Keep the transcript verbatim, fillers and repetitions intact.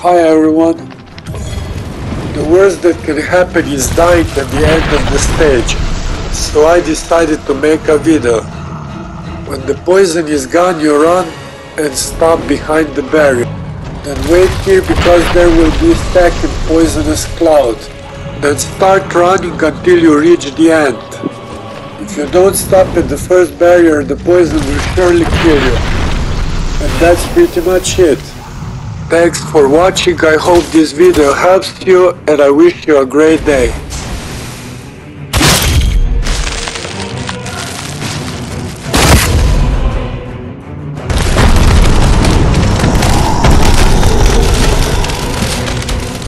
Hi everyone. The worst that can happen is dying at the end of the stage, so I decided to make a video. When the poison is gone, you run and stop behind the barrier. Then wait here because there will be a second poisonous cloud. Then start running until you reach the end. If you don't stop at the first barrier, the poison will surely kill you. And that's pretty much it. Thanks for watching, I hope this video helps you and I wish you a great day.